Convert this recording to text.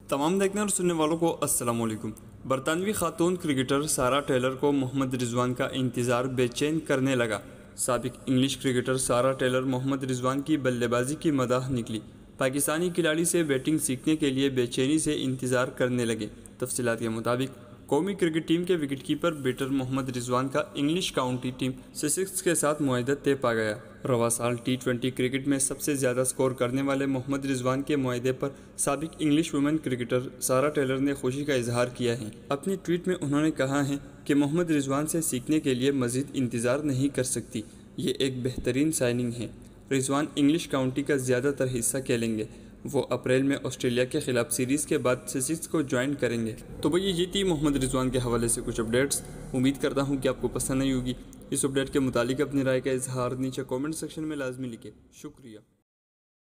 तमाम देखने और सुनने वालों को अस्सलाम वालेकुम। बरतानवी खातून क्रिकेटर सारा टेलर को मोहम्मद रिजवान का इंतज़ार बेचैन करने लगा। साबिक English cricketer Sarah Taylor Mohammad Rizwan की बल्लेबाजी की मदाह निकली। पाकिस्तानी खिलाड़ी से बैटिंग सीखने के लिए बेचैनी से इंतज़ार करने लगे। तफसीलात के मुताबिक कौमी क्रिकेट टीम के विकेटकीपर बैटर मोहम्मद रिजवान का इंग्लिश काउंटी टीम ससेक्स के साथ मुआहदा तय पा गया। रवा साल T20 क्रिकेट में सबसे ज़्यादा स्कोर करने वाले मोहम्मद रिजवान के मुआहदे पर साबिक English women cricketer Sarah Taylor ने खुशी का इजहार किया है। अपनी ट्वीट में उन्होंने कहा है कि मोहम्मद रिजवान से सीखने के लिए मज़ीद इंतज़ार नहीं कर सकती। ये एक बेहतरीन साइनिंग है। रिजवान इंग्लिश काउंटी का ज़्यादातर हिस्सा खेलेंगे। वो अप्रैल में ऑस्ट्रेलिया के खिलाफ सीरीज़ के बाद ससेक्स को ज्वाइन करेंगे। तो भैया ये थी मोहम्मद रिजवान के हवाले से कुछ अपडेट्स। उम्मीद करता हूँ कि आपको पसंद आई होगी। इस अपडेट के मुतालिक अपनी राय का इजहार नीचे कमेंट सेक्शन में लाजमी लिखें। शुक्रिया।